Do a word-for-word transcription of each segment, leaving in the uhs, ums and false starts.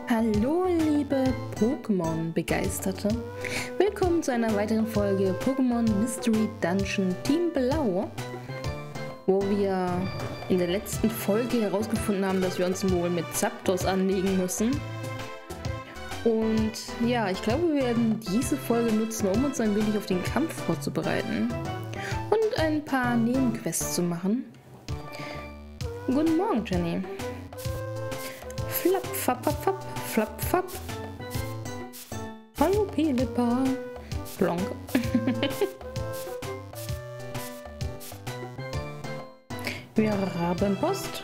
Hallo liebe Pokémon-Begeisterte, willkommen zu einer weiteren Folge Pokémon Mystery Dungeon Team Blau, wo wir in der letzten Folge herausgefunden haben, dass wir uns wohl mit Zapdos anlegen müssen. Und ja, ich glaube, wir werden diese Folge nutzen, um uns ein wenig auf den Kampf vorzubereiten und ein paar Nebenquests zu machen. Guten Morgen, Jenny. Flapp, fapp, fapp, fapp, flapp, fapp. Hallo, Pelipa. Blonk. Wir haben Post.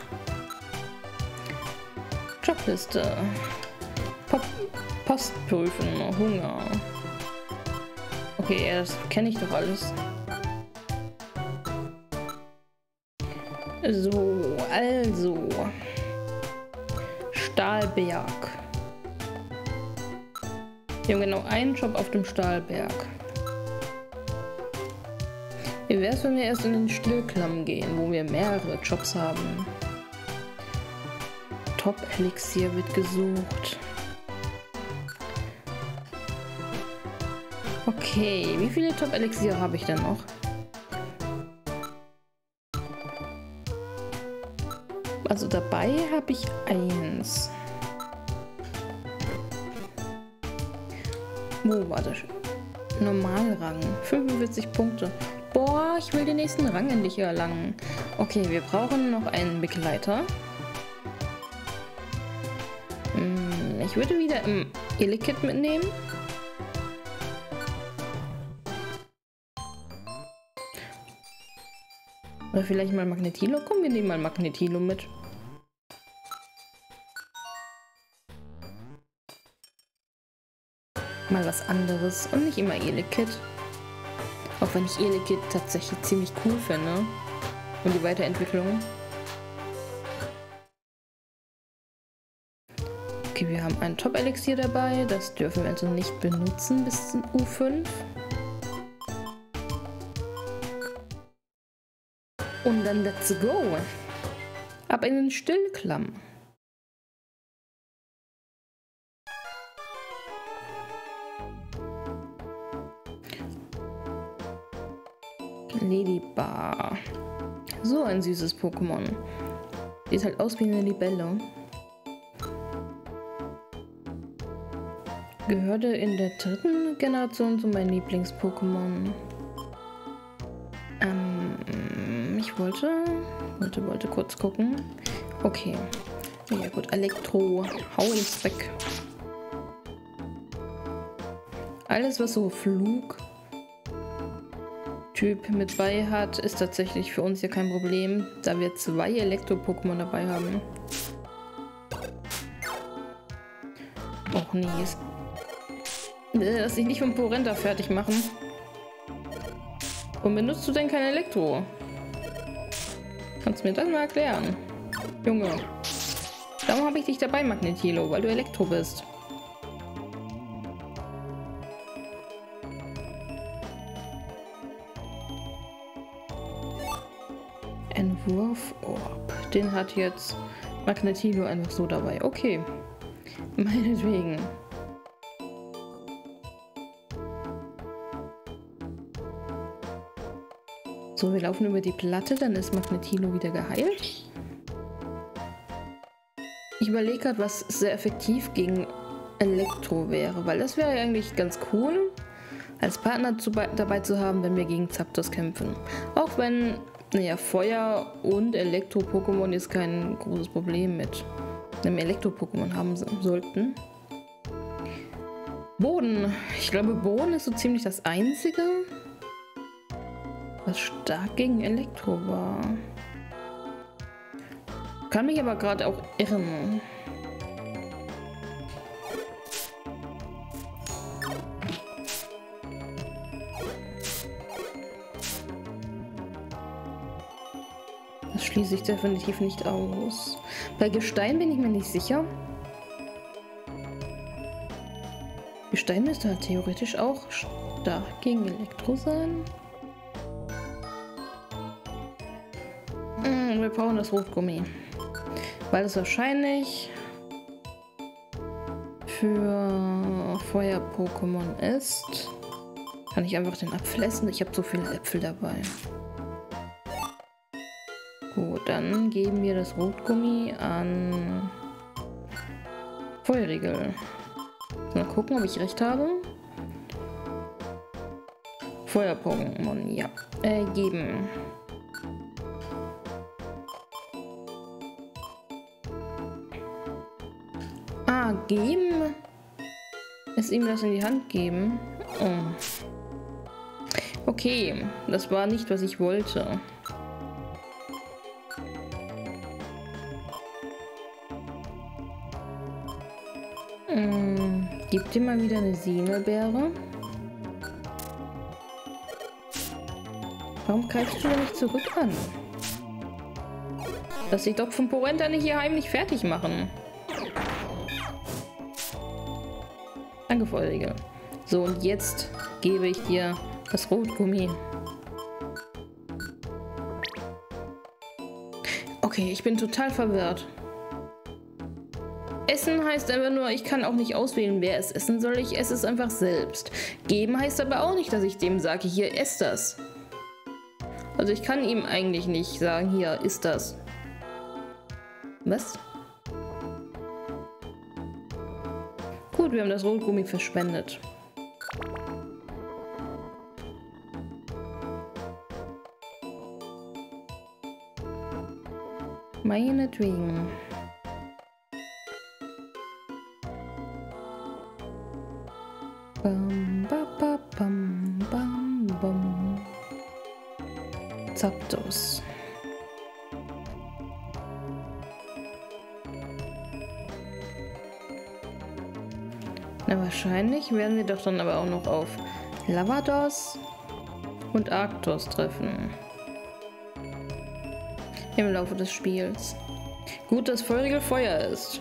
Jobliste. Pop Post prüfen. Hunger. Okay, das kenne ich doch alles. So, also. Stahlberg. Wir haben genau einen Job auf dem Stahlberg. Wie wäre es, wenn wir erst in den Stillklamm gehen, wo wir mehrere Jobs haben? Top-Elixier wird gesucht. Okay, wie viele Top-Elixier habe ich denn noch? Also dabei habe ich eins. Wo war das? Normalrang. fünfundvierzig Punkte. Boah, ich will den nächsten Rang endlich erlangen. Okay, wir brauchen noch einen Begleiter. Hm, ich würde wieder im Elekid mitnehmen. Oder vielleicht mal Magnetilo. Komm, wir nehmen mal Magnetilo mit. Mal was anderes und nicht immer Elekid. Auch wenn ich Elekid tatsächlich ziemlich cool finde. Und die Weiterentwicklung. Okay, wir haben ein Top-Elixier dabei. Das dürfen wir also nicht benutzen bis zum U fünf. Und dann let's go. Ab in den Stillklamm. Ladybar. So ein süßes Pokémon. Sieht halt aus wie eine Libelle. Gehörte in der dritten Generation zu meinen Lieblings-Pokémon. Ähm, ich wollte, wollte, wollte kurz gucken. Okay. Ja gut, Elektro. Hau ins weg. Alles, was so Flug Typ mit bei hat, ist tatsächlich für uns hier kein Problem, da wir zwei Elektro-Pokémon dabei haben. Och nee. Lass dich nicht vom Porenta fertig machen. Und benutzt du denn kein Elektro? Kannst du mir das mal erklären? Junge. Darum habe ich dich dabei, Magnetilo, weil du Elektro bist. Entwurforb. Den hat jetzt Magnetilo einfach so dabei. Okay. Meinetwegen. So, wir laufen über die Platte, dann ist Magnetilo wieder geheilt. Ich überlege gerade, was sehr effektiv gegen Elektro wäre, weil das wäre eigentlich ganz cool, als Partner zu, dabei zu haben, wenn wir gegen Zapdos kämpfen. Auch wenn, naja, Feuer und Elektro-Pokémon jetzt kein großes Problem mit einem Elektro-Pokémon haben sollten. Boden. Ich glaube, Boden ist so ziemlich das Einzige, was stark gegen Elektro war. Kann mich aber gerade auch irren. Das schließe ich definitiv nicht aus. Bei Gestein bin ich mir nicht sicher. Gestein müsste halt theoretisch auch stark gegen Elektro sein. Wir brauchen das Rotgummi. Weil es wahrscheinlich für Feuer-Pokémon ist, kann ich einfach den Apfel essen. Ich habe so viele Äpfel dabei. Gut, dann geben wir das Rotgummi an Feuerriegel. Mal gucken, ob ich recht habe. Feuer-Pokémon, ja. Äh, geben. Ah, geben? Es ihm das in die Hand geben? Oh. Okay, das war nicht, was ich wollte. Hm, gib dir mal wieder eine Sinelbeere. Warum greifst du da nicht zurück an? Lass dich doch vom Porenta nicht hier heimlich fertig machen. Danke, Feuerriegel. So, und jetzt gebe ich dir das Rotgummi. Okay, ich bin total verwirrt. Essen heißt einfach nur, ich kann auch nicht auswählen, wer es essen soll. Ich esse es einfach selbst. Geben heißt aber auch nicht, dass ich dem sage, hier, ess das. Also ich kann ihm eigentlich nicht sagen, hier, isst das. Was? Gut, wir haben das Rotgummi verschwendet. Meinetwegen. Bam, ba, ba, bam, bam, bam. Zapdos. Na, wahrscheinlich werden wir doch dann aber auch noch auf Lavados und Arctos treffen. Im Laufe des Spiels. Gut, dass Feuerriegel Feuer ist.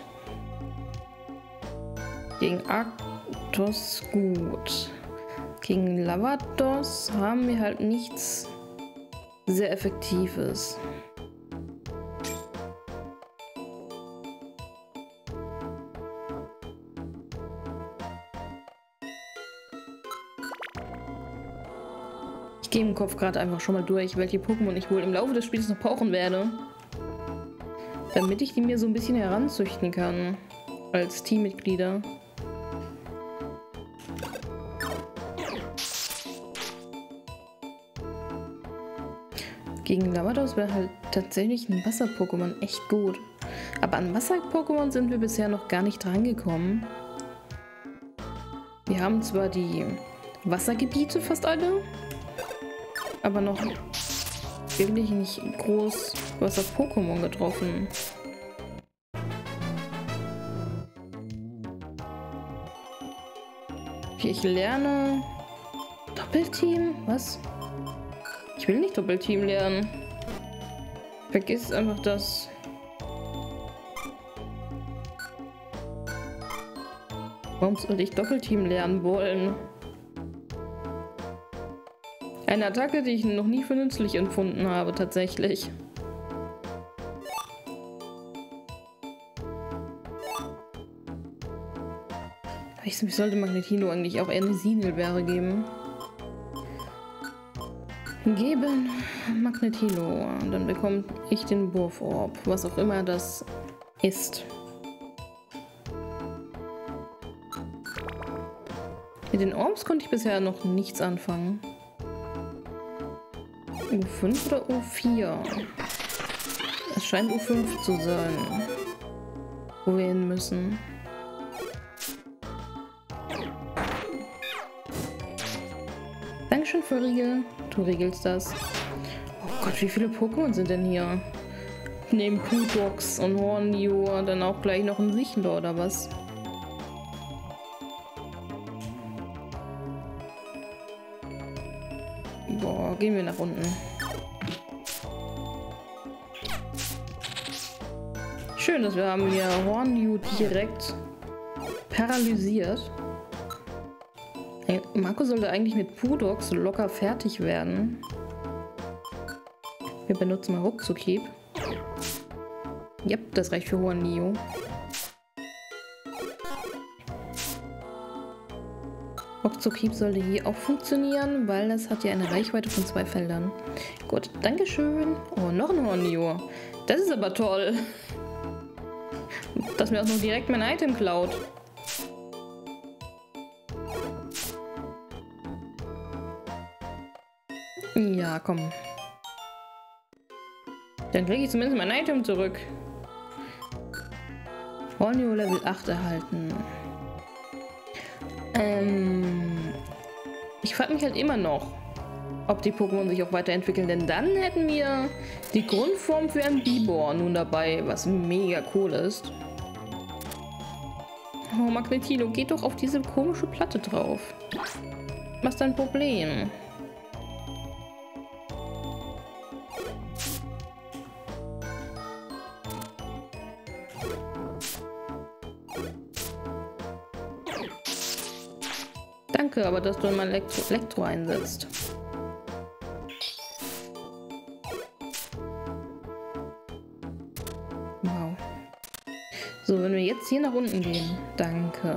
Gegen Arctos gut. Gegen Lavados haben wir halt nichts sehr Effektives. Ich gehe im Kopf gerade einfach schon mal durch, welche Pokémon ich wohl im Laufe des Spiels noch brauchen werde. Damit ich die mir so ein bisschen heranzüchten kann. Als Teammitglieder. Gegen Lavados wäre halt tatsächlich ein Wasser-Pokémon echt gut. Aber an Wasser-Pokémon sind wir bisher noch gar nicht drangekommen. Wir haben zwar die Wassergebiete fast alle, aber noch wirklich nicht groß Wasser-Pokémon getroffen. Okay, ich lerne Doppelteam? Was? Ich will nicht Doppelteam lernen. Vergiss einfach das. Warum sollte ich Doppelteam lernen wollen? Eine Attacke, die ich noch nie für nützlich empfunden habe, tatsächlich. Ich sollte Magnetino eigentlich auch eher eine Sinelbeere geben. Geben Magnetino. Dann bekomme ich den Wurforb, was auch immer das ist. Mit den Orbs konnte ich bisher noch nichts anfangen. U fünf oder U vier? Es scheint U fünf zu sein, wo wir hin müssen. Dankeschön, Feuerriegel. Du regelst das. Oh Gott, wie viele Pokémon sind denn hier? Neben Putox und Hornio dann auch gleich noch ein Sichlor oder was? Boah, gehen wir nach unten. Schön, dass wir haben hier Hornio direkt paralysiert. Marco sollte eigentlich mit Pudox locker fertig werden. Wir benutzen mal Ruckzuckhieb. Yep, das reicht für Hornio. Ruckzuckhieb sollte hier auch funktionieren, weil das hat ja eine Reichweite von zwei Feldern. Gut, dankeschön. Oh, noch ein Hornio. Das ist aber toll. Dass mir auch noch direkt mein Item klaut. Ja, komm. Dann kriege ich zumindest mein Item zurück. Hornio Level acht erhalten. Ähm, ich frage mich halt immer noch, ob die Pokémon sich auch weiterentwickeln, denn dann hätten wir die Grundform für ein Bibor nun dabei, was mega cool ist. Oh, Magnetilo, geht doch auf diese komische Platte drauf. Was ist dein Problem? Danke, aber dass du in mein Elektro, Elektro einsetzt. Wow. So, wenn wir jetzt hier nach unten gehen. Danke.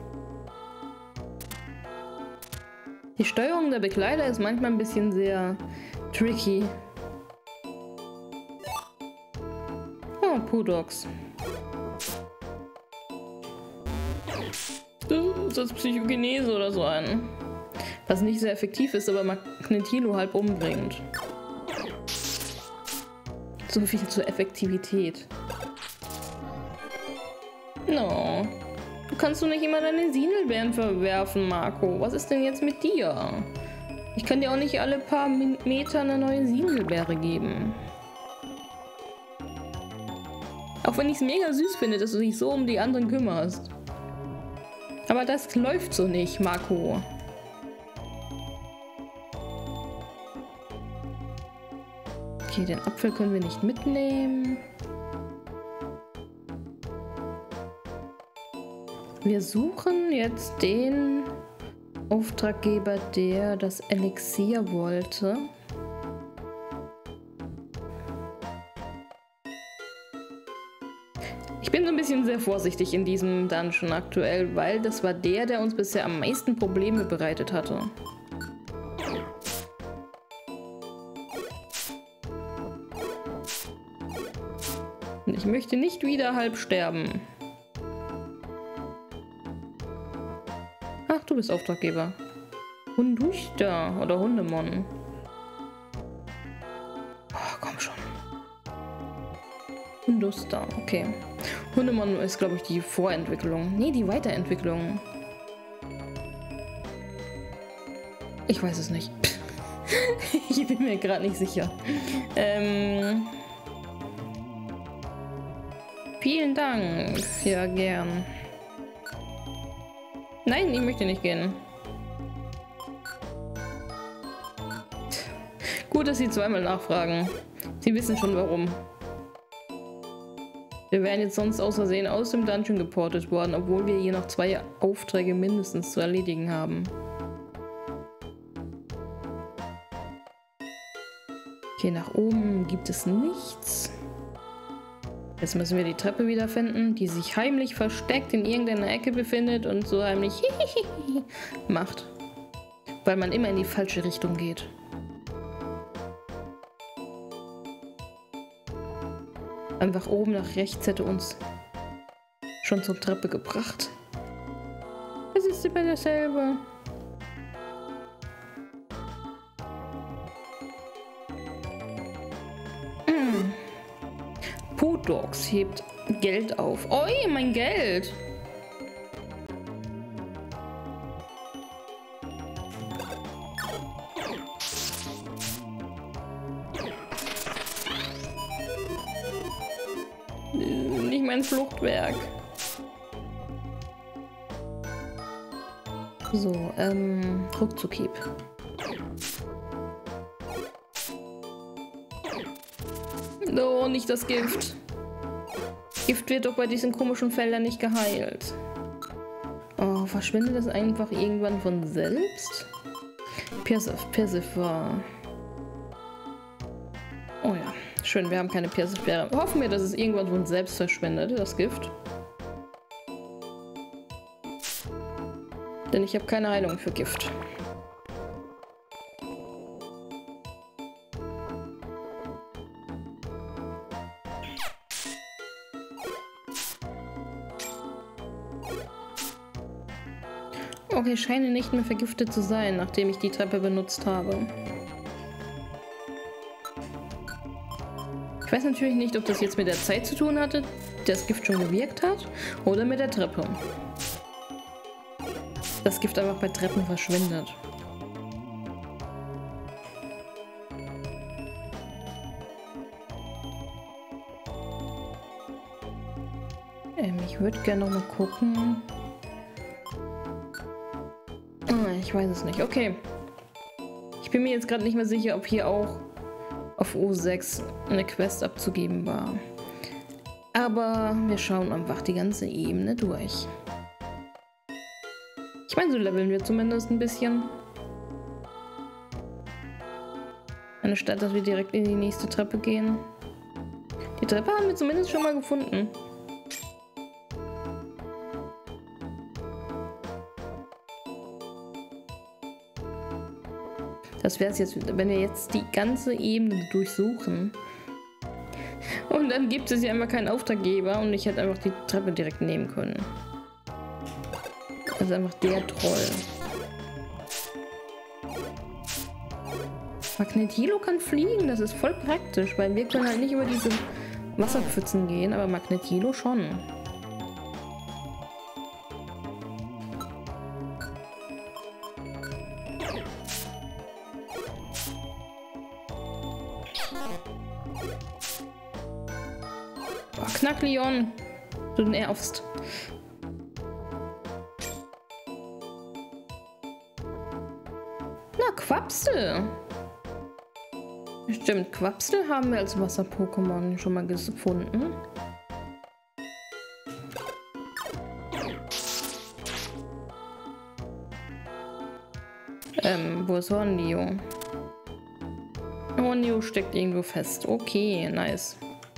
Die Steuerung der Begleiter ist manchmal ein bisschen sehr tricky. Oh, Pudox. Das ist Psychokinese oder so ein. Was nicht sehr effektiv ist, aber Magnetilo halb umbringt. So viel zur Effektivität. No. Du kannst du nicht immer deine Sinelbeeren verwerfen, Marco. Was ist denn jetzt mit dir? Ich kann dir auch nicht alle paar Meter eine neue Sinelbeere geben. Auch wenn ich es mega süß finde, dass du dich so um die anderen kümmerst. Aber das läuft so nicht, Marco. Okay, den Apfel können wir nicht mitnehmen. Wir suchen jetzt den Auftraggeber, der das Elixier wollte. Ich bin so ein bisschen sehr vorsichtig in diesem Dungeon aktuell, weil das war der, der uns bisher am meisten Probleme bereitet hatte. Und ich möchte nicht wieder halb sterben. Ach, du bist Auftraggeber. Hunduchter oder Hundemon. Oh, komm schon. Hunduster, okay. Hundemon ist, glaube ich, die Vorentwicklung. Nee, die Weiterentwicklung. Ich weiß es nicht. Ich bin mir gerade nicht sicher. Ähm... Vielen Dank. Ja, gern. Nein, ich möchte nicht gehen. Gut, dass Sie zweimal nachfragen. Sie wissen schon warum. Wir wären jetzt sonst aus Versehen aus dem Dungeon geportet worden, obwohl wir hier noch zwei Aufträge mindestens zu erledigen haben. Okay, nach oben gibt es nichts. Jetzt müssen wir die Treppe wiederfinden, die sich heimlich versteckt in irgendeiner Ecke befindet und so heimlich macht. Weil man immer in die falsche Richtung geht. Einfach oben nach rechts hätte uns schon zur Treppe gebracht. Es ist immer dasselbe. Mm. Pudox hebt Geld auf. Oi, mein Geld! Nicht mein Fluchtwerk. So, ähm, Ruckzuckhieb. Oh, nicht das Gift. Gift wird doch bei diesen komischen Feldern nicht geheilt. Oh, verschwindet das einfach irgendwann von selbst? Persif, Persif war... Oh ja, schön, wir haben keine Persifbeere. Hoffen wir, dass es irgendwann von selbst verschwindet, das Gift. Denn ich habe keine Heilung für Gift. Okay, ich scheine nicht mehr vergiftet zu sein, nachdem ich die Treppe benutzt habe. Ich weiß natürlich nicht, ob das jetzt mit der Zeit zu tun hatte, das Gift schon gewirkt hat, oder mit der Treppe. Das Gift einfach bei Treppen verschwindet. Ähm, ich würde gerne noch mal gucken. Ah, ich weiß es nicht. Okay. Ich bin mir jetzt gerade nicht mehr sicher, ob hier auch auf O sechs eine Quest abzugeben war. Aber wir schauen einfach die ganze Ebene durch. Ich meine, so leveln wir zumindest ein bisschen. Anstatt dass wir direkt in die nächste Treppe gehen. Die Treppe haben wir zumindest schon mal gefunden. Das wäre es jetzt, wenn wir jetzt die ganze Ebene durchsuchen. Und dann gibt es ja einfach keinen Auftraggeber und ich hätte einfach die Treppe direkt nehmen können. Das ist einfach der Troll. Magnetilo kann fliegen, das ist voll praktisch, weil wir können halt nicht über diese Wasserpfützen gehen, aber Magnetilo schon. Oh, Knackleon, du nervst. Na, Quapsel. Stimmt, Quapsel haben wir als Wasser-Pokémon schon mal gefunden. Ähm, wo ist Hornio? Hornio steckt irgendwo fest. Okay, nice.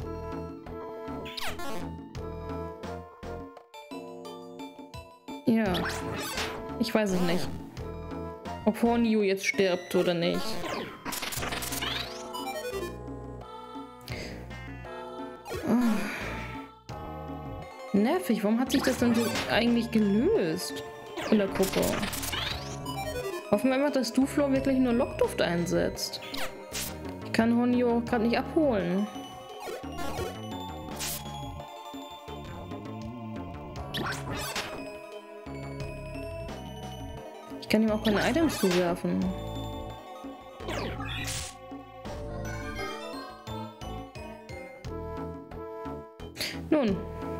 Ja, ich weiß es nicht, ob Hornio jetzt stirbt oder nicht. Oh. Nervig, warum hat sich das denn so eigentlich gelöst in der Gruppe? Hoffen wir einfach, dass Duflo wirklich nur Lockduft einsetzt. Ich kann Hornio gerade nicht abholen. Ich kann ihm auch keine Items zuwerfen. Nun.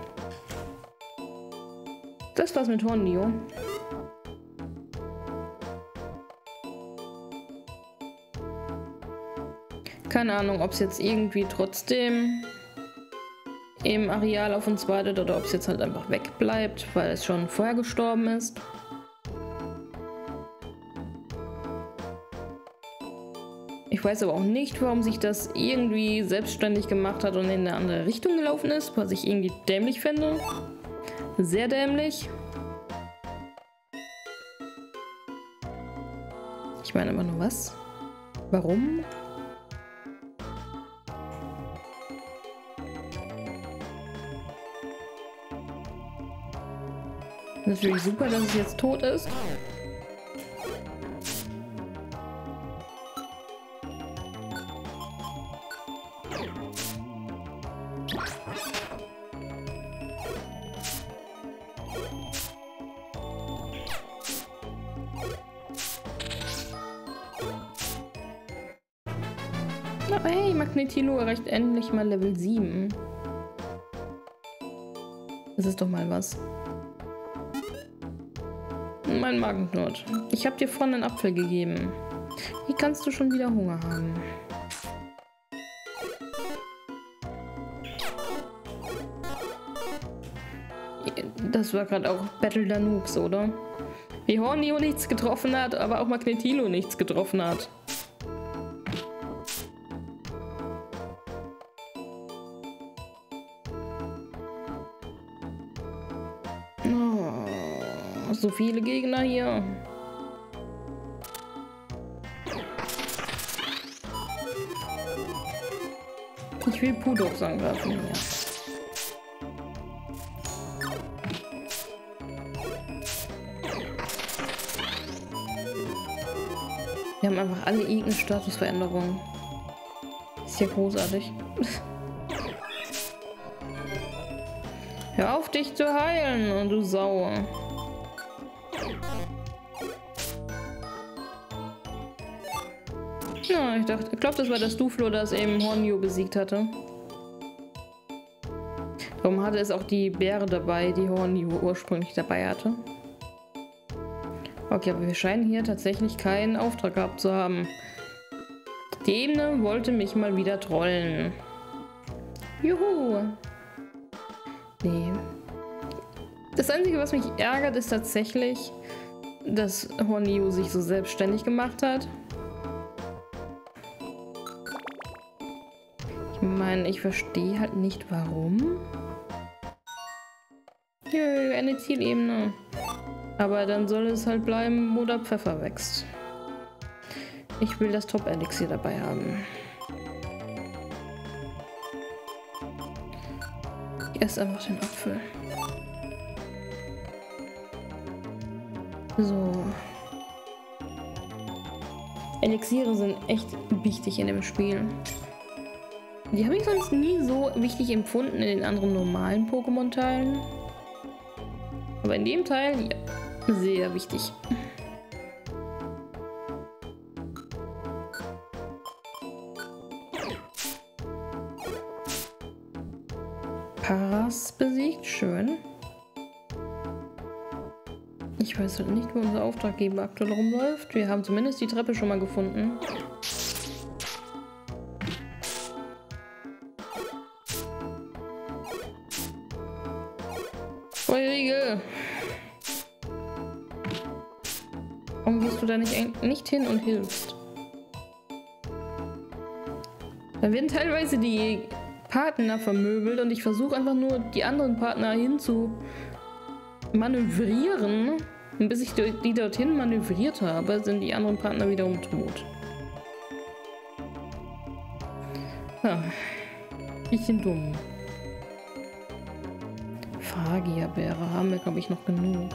Das war's mit Hornio. Keine Ahnung, ob es jetzt irgendwie trotzdem im Areal auf uns wartet oder ob es jetzt halt einfach wegbleibt, weil es schon vorher gestorben ist. Ich weiß aber auch nicht, warum sich das irgendwie selbstständig gemacht hat und in eine andere Richtung gelaufen ist, was ich irgendwie dämlich finde. Sehr dämlich. Ich meine aber nur was? Warum? Natürlich super, dass es jetzt tot ist. Aber hey, Magnetilo erreicht endlich mal Level sieben. Das ist doch mal was. Mein Magen knurrt. Ich habe dir vorhin einen Apfel gegeben. Wie kannst du schon wieder Hunger haben? Das war gerade auch Battle Danux, oder? Wie Hornio nichts getroffen hat, aber auch Magnetilo nichts getroffen hat. so viele Gegner hier. Ich will Pudox angreifen hier. Wir haben einfach alle irgendeine Statusveränderung. Ist ja großartig. Hör auf, dich zu heilen, du Sau. Ja, ich dachte, ich glaube, das war das Duflo, das eben Hornio besiegt hatte. Darum hatte es auch die Beere dabei, die Hornio ursprünglich dabei hatte. Okay, aber wir scheinen hier tatsächlich keinen Auftrag gehabt zu haben. Die Ebene wollte mich mal wieder trollen. Juhu. Nee. Das Einzige, was mich ärgert, ist tatsächlich, dass Hornio sich so selbstständig gemacht hat. Ich meine, ich verstehe halt nicht, warum. Jö, eine Zielebene. Aber dann soll es halt bleiben, wo der Pfeffer wächst. Ich will das Top-Elixier dabei haben. Ich esse einfach den Apfel. So. Elixiere sind echt wichtig in dem Spiel. Die habe ich sonst nie so wichtig empfunden in den anderen normalen Pokémon-Teilen. Aber in dem Teil, ja, sehr wichtig. Paras besiegt, schön. Ich weiß halt nicht, wo unser Auftraggeber aktuell rumläuft. Wir haben zumindest die Treppe schon mal gefunden. Feuerriegel! Warum gehst du da nicht, nicht hin und hilfst? Da werden teilweise die Partner vermöbelt und ich versuche einfach nur die anderen Partner hin zu manövrieren. Und bis ich die dorthin manövriert habe, sind die anderen Partner wiederum tot. Ja. Bisschen dumm. Fragierbeere haben wir, glaube ich, noch genug.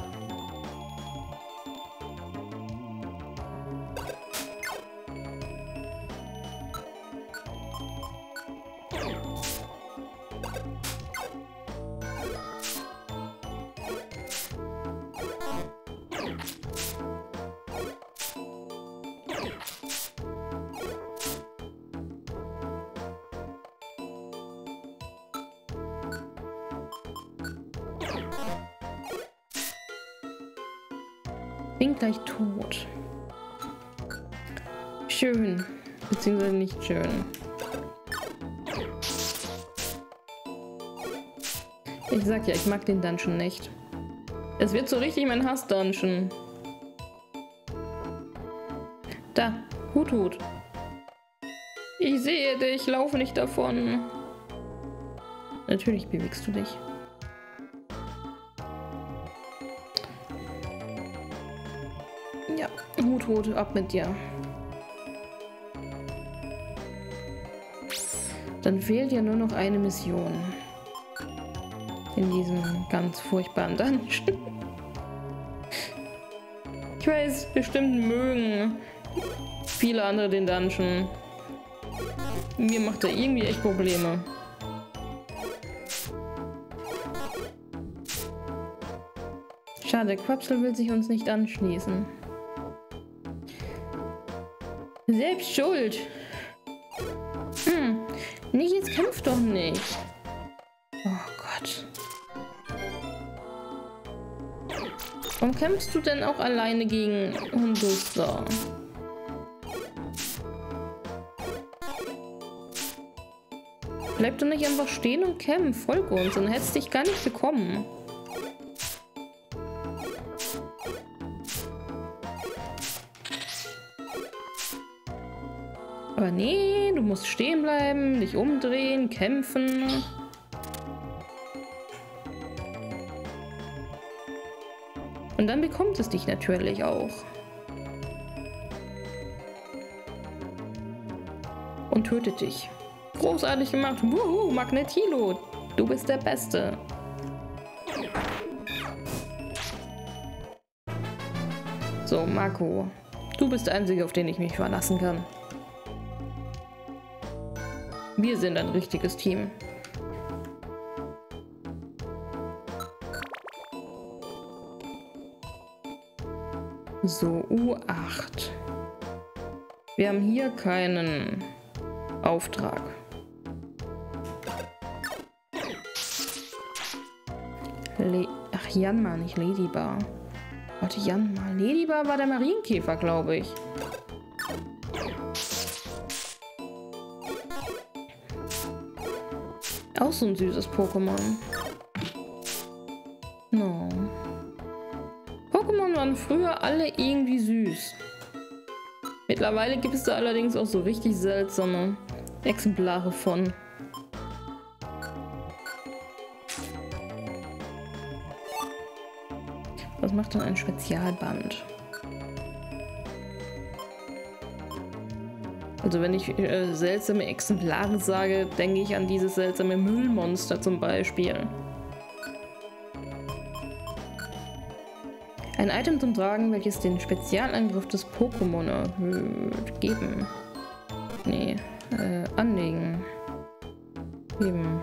Bin gleich tot. Schön. Beziehungsweise nicht schön. Ich sag ja, ich mag den Dungeon nicht. Es wird so richtig mein Hass-Dungeon. Da, Hut, Hut. Ich sehe dich, laufe nicht davon. Natürlich bewegst du dich. Ja, Hut, Hut, ab mit dir. Dann fehlt ja nur noch eine Mission. In diesem ganz furchtbaren Dungeon. Ich weiß, bestimmt mögen viele andere den Dungeon. Mir macht er irgendwie echt Probleme. Schade, Quapsel will sich uns nicht anschließen. Selbst schuld. Hm. Nicht, jetzt kämpf doch nicht. Oh Gott. Warum kämpfst du denn auch alleine gegen Hunduster? Bleib doch nicht einfach stehen und kämpf. Folge uns, dann hättest du dich gar nicht bekommen. Aber nee, du musst stehen bleiben, dich umdrehen, kämpfen. Und dann bekommt es dich natürlich auch. Und tötet dich. Großartig gemacht. Wuhu, Magnetilo. Du bist der Beste. So, Marco. Du bist der Einzige, auf den ich mich verlassen kann. Wir sind ein richtiges Team. So, U acht. Wir haben hier keinen Auftrag. Le Ach, Janma, nicht Ladybar. Warte, Janma. Ladybar war der Marienkäfer, glaube ich. Auch so ein süßes Pokémon. No. Pokémon waren früher alle irgendwie süß. Mittlerweile gibt es da allerdings auch so richtig seltsame Exemplare von. Was macht dann ein Spezialband? Also wenn ich äh, seltsame Exemplare sage, denke ich an dieses seltsame Müllmonster zum Beispiel. Ein Item zum Tragen, welches den Spezialangriff des Pokémon erhöht. Geben. Nee. Äh, anlegen. Geben.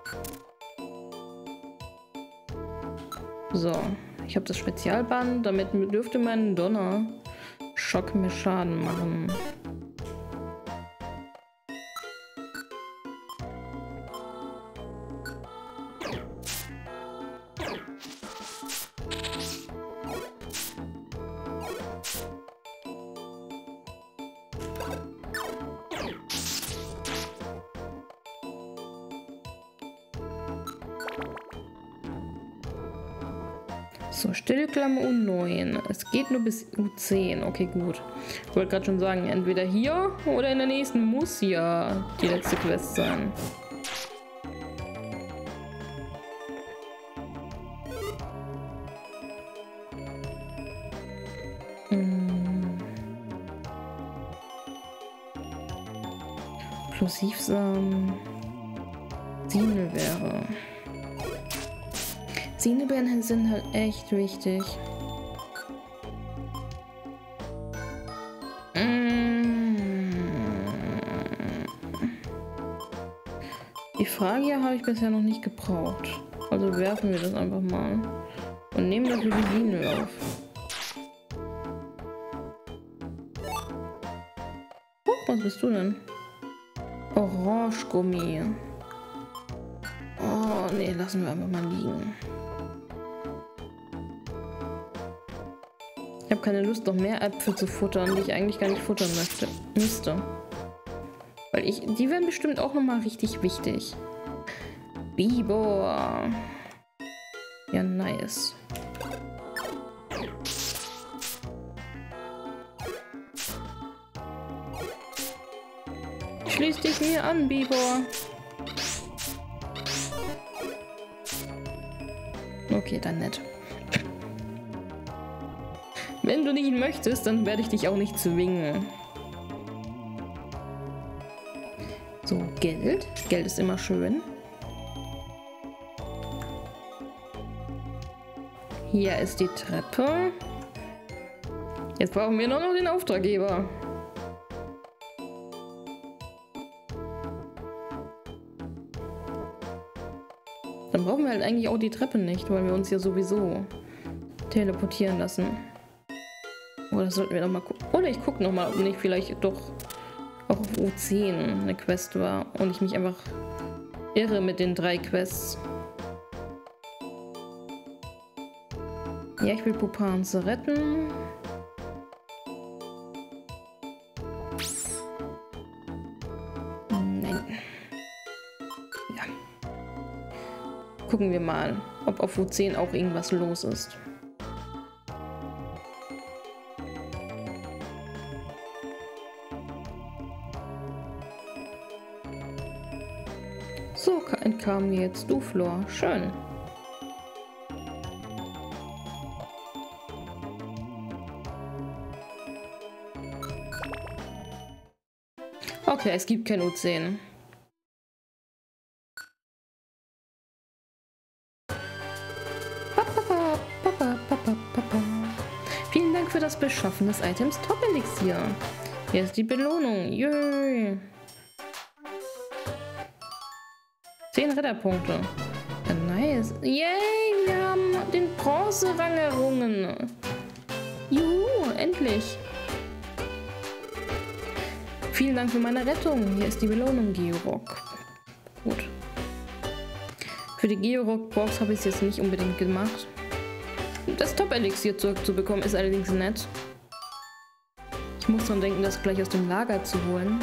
So. Ich habe das Spezialband. Damit dürfte mein Donner Schock mehr Schaden machen. So, Stillklammer U neun. Es geht nur bis U zehn. Okay, gut. Ich wollte gerade schon sagen, entweder hier oder in der nächsten muss ja die letzte Quest sein. Hm. Plosivsamen. Sinelbeere. Sinelbeeren sind halt echt wichtig. Die Frage hier habe ich bisher noch nicht gebraucht. Also werfen wir das einfach mal. Und nehmen dafür die Sinel auf. Oh, was bist du denn? Orangegummi. Oh, nee, lassen wir einfach mal liegen. Ich habe keine Lust, noch mehr Äpfel zu futtern, die ich eigentlich gar nicht futtern möchte, müsste. Weil ich, die werden bestimmt auch nochmal richtig wichtig. Bibor. Ja, nice. Schließ dich mir an, Bibor. Okay, dann nett. Wenn du nicht möchtest, dann werde ich dich auch nicht zwingen. So, Geld. Geld ist immer schön. Hier ist die Treppe. Jetzt brauchen wir nur noch den Auftraggeber. Dann brauchen wir halt eigentlich auch die Treppe nicht, weil wir uns ja sowieso teleportieren lassen. Oder sollten wir noch mal gucken. Oder ich gucke noch mal, ob nicht vielleicht doch auch auf U zehn eine Quest war und ich mich einfach irre mit den drei Quests. Ja, ich will Pupanze retten. Nein. Ja. Gucken wir mal, ob auf U zehn auch irgendwas los ist. So entkam mir jetzt Duflor. Schön. Okay, es gibt kein U zehn. Vielen Dank für das Beschaffen des Items Top Elixier. Hier ist die Belohnung. Yay. zehn Ritterpunkte. Ja, nice. Yay, wir haben den Bronze-Rang errungen. Juhu, endlich. Vielen Dank für meine Rettung. Hier ist die Belohnung, Georock. Gut. Für die Georock-Box habe ich es jetzt nicht unbedingt gemacht. Das Top-Elixier zurückzubekommen ist allerdings nett. Ich muss dran denken, das gleich aus dem Lager zu holen.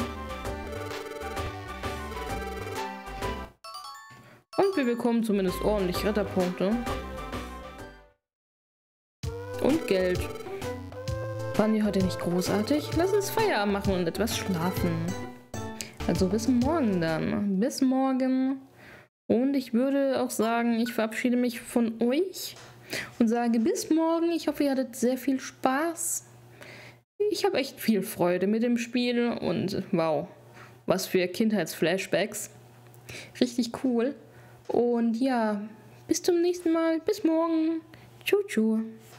Und wir bekommen zumindest ordentlich Retterpunkte. Und Geld. Waren wir heute nicht großartig? Lass uns Feierabend machen und etwas schlafen. Also bis morgen dann. Bis morgen. Und ich würde auch sagen, ich verabschiede mich von euch und sage bis morgen. Ich hoffe, ihr hattet sehr viel Spaß. Ich habe echt viel Freude mit dem Spiel und wow, was für Kindheitsflashbacks. Richtig cool. Und ja, bis zum nächsten Mal. Bis morgen. Tschu, tschu.